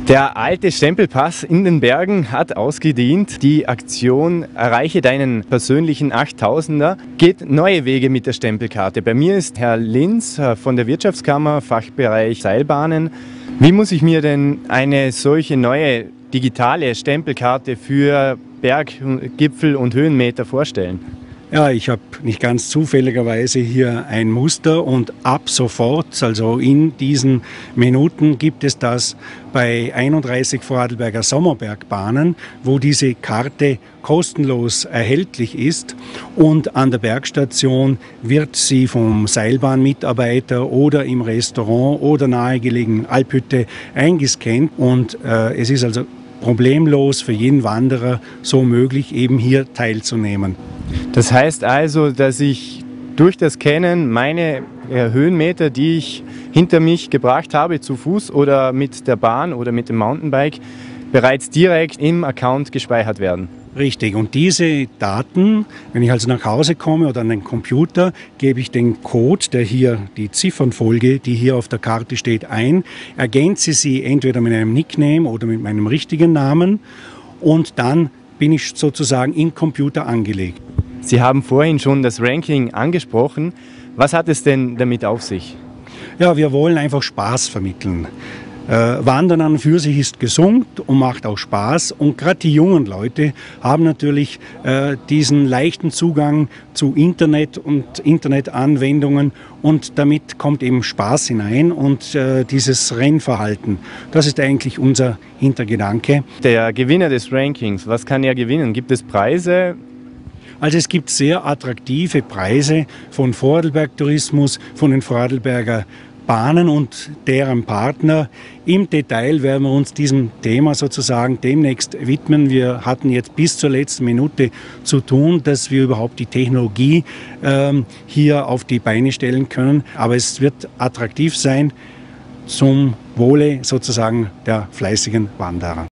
Der alte Stempelpass in den Bergen hat ausgedient. Die Aktion Erreiche deinen persönlichen 8000er geht neue Wege mit der Stempelkarte. Bei mir ist Herr Linz von der Wirtschaftskammer, Fachbereich Seilbahnen. Wie muss ich mir denn eine solche neue digitale Stempelkarte für Berggipfel und Höhenmeter vorstellen? Ja, ich habe nicht ganz zufälligerweise hier ein Muster und ab sofort, also in diesen Minuten, gibt es das bei 31 Vorarlberger Sommerbergbahnen, wo diese Karte kostenlos erhältlich ist, und an der Bergstation wird sie vom Seilbahnmitarbeiter oder im Restaurant oder nahegelegenen Alphütte eingescannt, und es ist also problemlos für jeden Wanderer so möglich, eben hier teilzunehmen. Das heißt also, dass ich durch das Scannen meine Höhenmeter, die ich hinter mich gebracht habe, zu Fuß oder mit der Bahn oder mit dem Mountainbike, bereits direkt im Account gespeichert werden. Richtig, und diese Daten, wenn ich also nach Hause komme oder an den Computer, gebe ich den Code, der hier, die Ziffernfolge, die hier auf der Karte steht, ein, ergänze sie entweder mit einem Nickname oder mit meinem richtigen Namen, und dann bin ich sozusagen im Computer angelegt. Sie haben vorhin schon das Ranking angesprochen. Was hat es denn damit auf sich? Ja, wir wollen einfach Spaß vermitteln. Wandern an und für sich ist gesund und macht auch Spaß, und gerade die jungen Leute haben natürlich diesen leichten Zugang zu Internet und Internetanwendungen, und damit kommt eben Spaß hinein und dieses Rennverhalten. Das ist eigentlich unser Hintergedanke. Der Gewinner des Rankings, was kann er gewinnen? Gibt es Preise? Also es gibt sehr attraktive Preise von Vorarlberg Tourismus, von den Vorarlberger Bahnen und deren Partner. Im Detail werden wir uns diesem Thema sozusagen demnächst widmen. Wir hatten jetzt bis zur letzten Minute zu tun, dass wir überhaupt die Technologie hier auf die Beine stellen können. Aber es wird attraktiv sein zum Wohle sozusagen der fleißigen Wanderer.